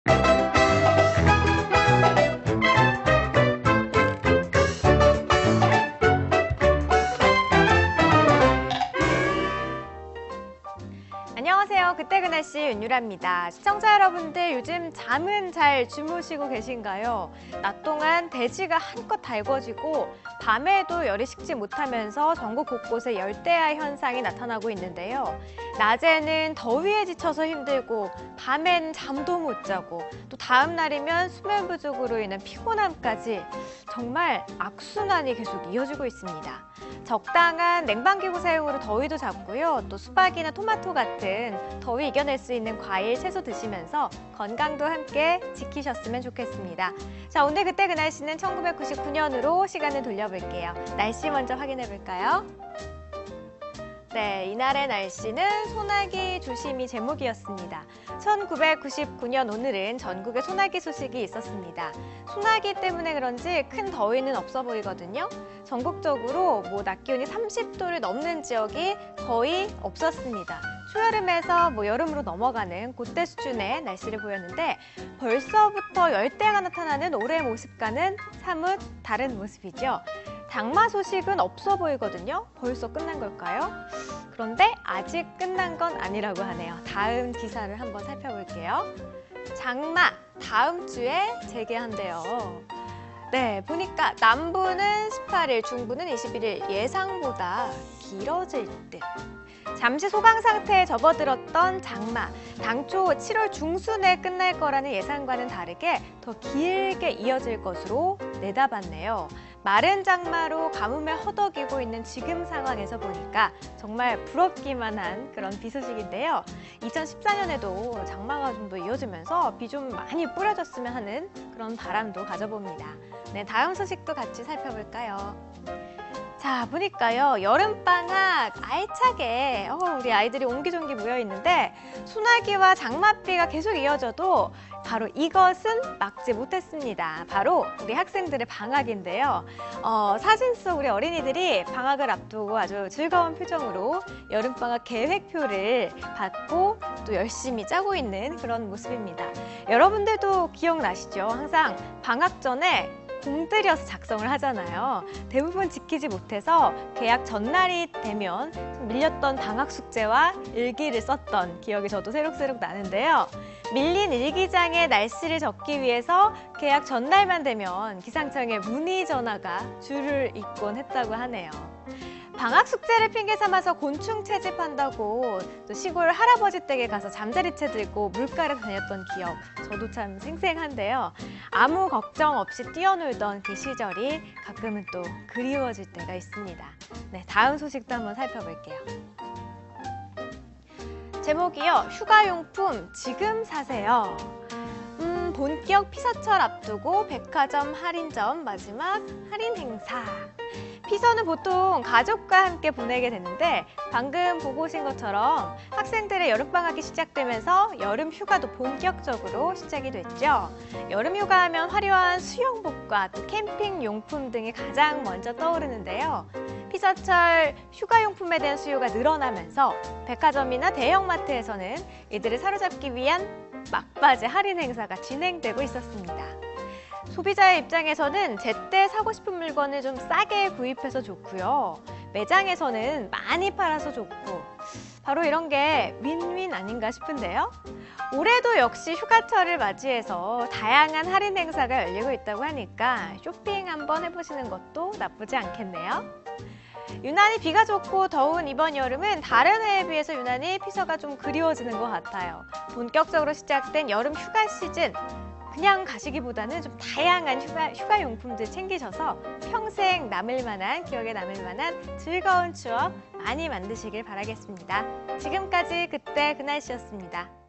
안녕하세요. 그때 그 날씨 윤유라입니다. 시청자 여러분들 요즘 잠은 잘 주무시고 계신가요? 낮 동안 대지가 한껏 달궈지고 밤에도 열이 식지 못하면서 전국 곳곳에 열대야 현상이 나타나고 있는데요. 낮에는 더위에 지쳐서 힘들고 밤엔 잠도 못 자고 또 다음 날이면 수면 부족으로 인한 피곤함까지 정말 악순환이 계속 이어지고 있습니다. 적당한 냉방기구 사용으로 더위도 잡고요. 또 수박이나 토마토 같은 더위 이겨낼 수 있는 과일, 채소 드시면서 건강도 함께 지키셨으면 좋겠습니다. 자, 오늘 그때 그 날씨는 1999년으로 시간을 돌려볼게요. 날씨 먼저 확인해 볼까요? 네, 이날의 날씨는 소나기 조심이 제목이었습니다. 1999년 오늘은 전국에 소나기 소식이 있었습니다. 소나기 때문에 그런지 큰 더위는 없어 보이거든요. 전국적으로 낮 기온이 30도를 넘는 지역이 거의 없었습니다. 초여름에서 여름으로 넘어가는 그때 수준의 날씨를 보였는데 벌써부터 열대야가 나타나는 올해의 모습과는 사뭇 다른 모습이죠. 장마 소식은 없어 보이거든요. 벌써 끝난 걸까요? 그런데 아직 끝난 건 아니라고 하네요. 다음 기사를 한번 살펴볼게요. 장마 다음 주에 재개한대요. 네, 보니까 남부는 18일, 중부는 21일 예상보다 길어질 듯. 잠시 소강 상태에 접어들었던 장마, 당초 7월 중순에 끝날 거라는 예상과는 다르게 더 길게 이어질 것으로 내다봤네요. 마른 장마로 가뭄에 허덕이고 있는 지금 상황에서 보니까 정말 부럽기만 한 그런 비 소식인데요. 2014년에도 장마가 좀 더 이어지면서 비 좀 많이 뿌려졌으면 하는 그런 바람도 가져봅니다. 네, 다음 소식도 같이 살펴볼까요? 자, 보니까요. 여름방학 알차게 우리 아이들이 옹기종기 모여있는데 소나기와 장맛비가 계속 이어져도 바로 이것은 막지 못했습니다. 바로 우리 학생들의 방학인데요. 사진 속 우리 어린이들이 방학을 앞두고 아주 즐거운 표정으로 여름방학 계획표를 받고 또 열심히 짜고 있는 그런 모습입니다. 여러분들도 기억나시죠? 항상 방학 전에 공들여서 작성을 하잖아요. 대부분 지키지 못해서 개학 전날이 되면 밀렸던 방학 숙제와 일기를 썼던 기억이 저도 새록새록 나는데요. 밀린 일기장에 날씨를 적기 위해서 개학 전날만 되면 기상청에 문의 전화가 줄을 잇곤 했다고 하네요. 방학 숙제를 핑계 삼아서 곤충 채집한다고 또 시골 할아버지 댁에 가서 잠자리채 들고 물가를 다녔던 기억 저도 참 생생한데요. 아무 걱정 없이 뛰어놀던 그 시절이 가끔은 또 그리워질 때가 있습니다. 네, 다음 소식도 한번 살펴볼게요. 제목이요. 휴가용품 지금 사세요. 본격 피서철 앞두고 백화점 할인점 마지막 할인 행사. 피서는 보통 가족과 함께 보내게 되는데 방금 보고 오신 것처럼 학생들의 여름방학이 시작되면서 여름 휴가도 본격적으로 시작이 됐죠. 여름 휴가 하면 화려한 수영복과 또 캠핑 용품 등이 가장 먼저 떠오르는데요. 피서철 휴가용품에 대한 수요가 늘어나면서 백화점이나 대형마트에서는 이들을 사로잡기 위한 막바지 할인 행사가 진행되고 있었습니다. 소비자의 입장에서는 제때 사고 싶은 물건을 좀 싸게 구입해서 좋고요. 매장에서는 많이 팔아서 좋고 바로 이런 게 윈윈 아닌가 싶은데요. 올해도 역시 휴가철을 맞이해서 다양한 할인 행사가 열리고 있다고 하니까 쇼핑 한번 해보시는 것도 나쁘지 않겠네요. 유난히 비가 좋고 더운 이번 여름은 다른 해에 비해서 유난히 피서가 좀 그리워지는 것 같아요. 본격적으로 시작된 여름 휴가 시즌 그냥 가시기보다는 좀 다양한 휴가용품들 챙기셔서 평생 남을 만한, 기억에 남을 만한 즐거운 추억 많이 만드시길 바라겠습니다. 지금까지 그때 그 날씨였습니다.